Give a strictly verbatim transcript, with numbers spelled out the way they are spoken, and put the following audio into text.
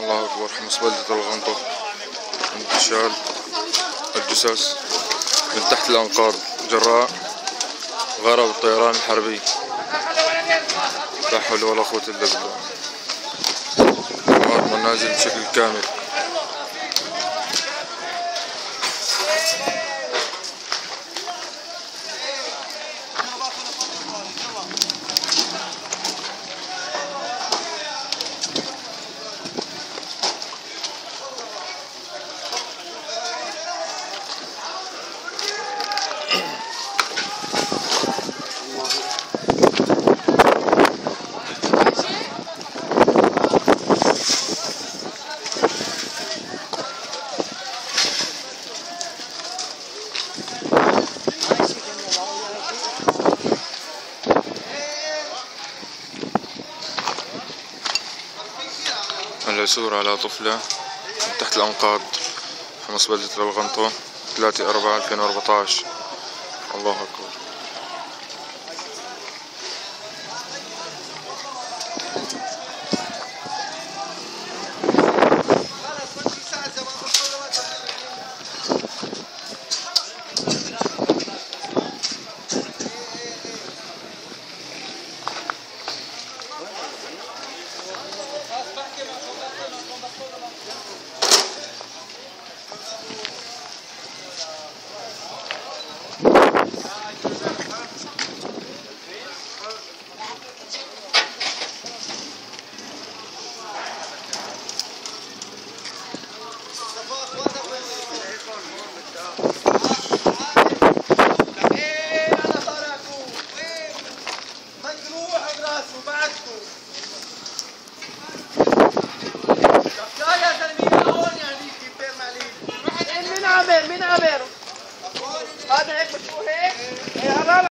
الله أكبر. حمص بلدة الغنطة، انتشال الجثث من تحت الأنقاض جراء غرب الطيران الحربي. لا حول ولا قوة إلا بالله. دمار منازل بشكل كامل. العثور على طفلة من تحت الأنقاض في حمص بلدة الغنطة ثلاثة أربعة ألفين وأربعطاش. الله أكبر. مين عبر مين عبر